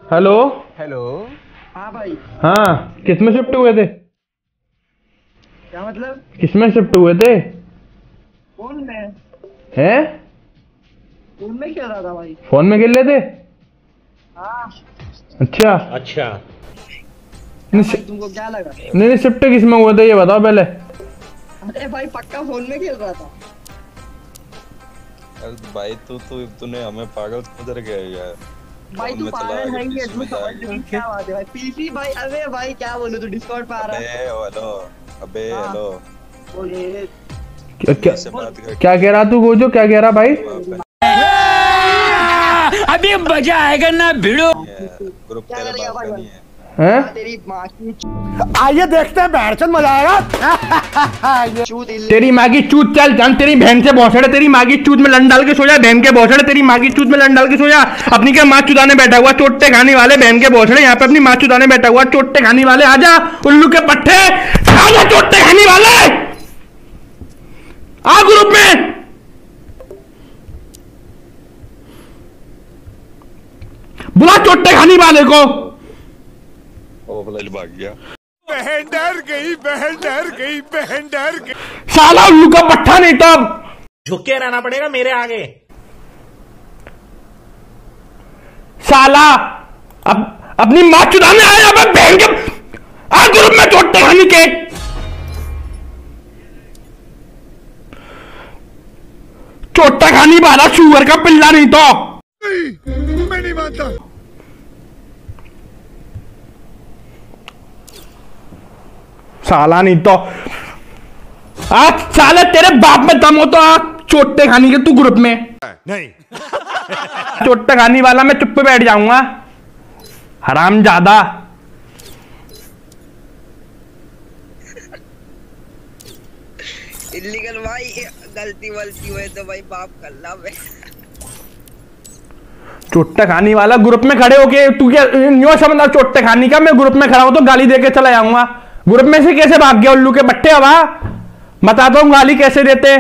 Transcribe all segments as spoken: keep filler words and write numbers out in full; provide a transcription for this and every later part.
Hello hello. हाँ भाई। हाँ, किसमें शिफ्ट हुए थे? क्या मतलब? किसमें शिफ्ट हुए थे? फोन में। हैं? फोन में खेल रहा था भाई। फोन में खेल रहे थे? हाँ। अच्छा अच्छा। क्या नहीं भाई, तुमको क्या लगा? नहीं, शिफ्ट किसमें हुए थे ये बताओ पहले। अरे भाई पक्का फोन में खेल रहा था। अरे भाई तू तू तूने हमें पागल समझ रखा है यार। भाई फोन तू में चला पागल के है ही है, पीसी तू में समझ जाके। नहीं क्या बात है भाई। पीसी भाई, अरे भाई क्या बोलूं, तू डिस्कॉर्ड पे आ रहा अबे है। हेलो। अबे हाँ। हेलो। बोले। क्या क्या, से बात कर क्या कह रहा तू? गोजो क्या कह रहा भाई? अभी मजा आएगा ना भिड़ो। ग्रुप क्या तेरे करेगा बाप भाई? का नहीं है। हैं? तेरी माँ की आइए देखते हैं बैठचंद मजा आएगा। चूत इल्ली। तेरी माँ की चूत, चल जान तेरी बहन से भौसड़े, तेरी माँ की चूत में लन डाल के सो जा, बहन के भौसड़े, तेरी माँ की चूत में लन डाल के सो जा। अपनी क्या माँ चुदाने बैठा हुआ चोट्टे खाने वाले बहन के भौसड़े, यहाँ पे अपनी माँ चुदाने बैठा हुआ चोट्टे खाने वाले, आजा उल्लू के पट्टे, आजा चोट्टे खाने वाले, आ ग्रुप में। बुला चोट्टे खाने वाले को। ओ बोला भाग गया। बहन डर गई, बहन डर गई, बहन डर गई। साला उल्लू का पट्टा नहीं तो अब झुक के रहना पड़ेगा मेरे आगे। साला अब अपनी माँ चुदाने आया, अब बहन के आ ग्रुप में चोट्टे खाने के। चोट्टा खानी वाला सुअर का पिल्ला नहीं तो। मैं नहीं मानता। साला नहीं तो आज साले तेरे बाप में दम हो तो आज चोट्टे खानी के तू ग्रुप में नहीं। चोट्टे खानी वाला मैं चुप पे बैठ जाऊंगा, हराम ज्यादा। इल्लीगल भाई, गलती वलती हुए तो भाई बाप कर ला बे। चोट्टे खानी वाला ग्रुप में खड़े होके तू क्या न्यू समझ? चोट्टे खानी का मैं ग्रुप में खड़ा हूं तो गाली देके चला जाऊंगा। ग्रुप में से कैसे भाग गया उल्लू के बट्टे? हवा बताता हूं गाली कैसे देते।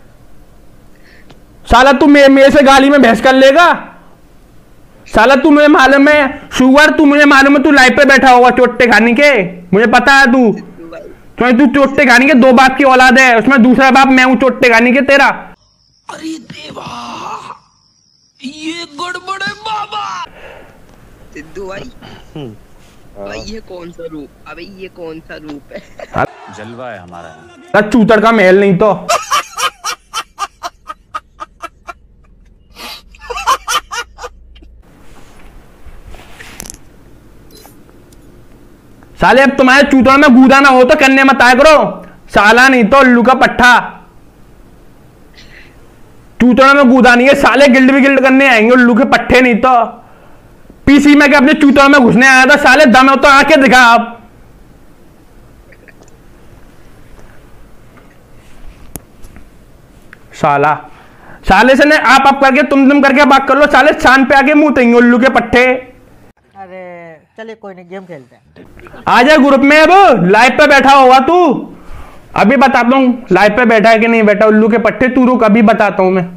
साला तू मे, मेरे से गाली में बहस कर लेगा? साला तू मुझे मालूम है शुगर, तू मुझे मालूम है तू लाइव पे बैठा होगा चोट्टे खानी के, मुझे पता है। तू तो तू चोट्टे खानी के दो बाप की औलाद है, उसमें दूसरा बाप मैं हूं चोट्टे खानी के तेरा। अरे देवा, ये गड़बड़ है बाबा। सिद्धू भाई, भाई ये कौन सा रूप? अबे ये कौन सा रूप है? जलवा है हमारा। चूतर का महल नहीं तो। साले अब तुम्हारे चूतड़ में गूदा ना हो तो करने मत आया करो, साला नहीं तो उल्लू का पट्टा। चूतड़ में गूदा नहीं है, साले गिल्ड भी गिल्ड करने आएंगे उल्लू के पट्टे नहीं तो। पीसी में के अपने चूतड़ में घुसने आया था, साले दम हो तो आके दिखा आप। साला साले से ने आप आप करके तुम तुम करके बात कर लो, साले शान पे आके मुंह तेंगे उल्लू के पट्टे। अरे चलिए कोई नहीं, गेम खेलते हैं। आजा ग्रुप में, अब लाइव पे बैठा होगा तू, अभी बताता हूँ लाइव पे बैठा है कि नहीं बैठा उल्लू के पट्टे। तू रुक, अभी बताता हूँ मैं।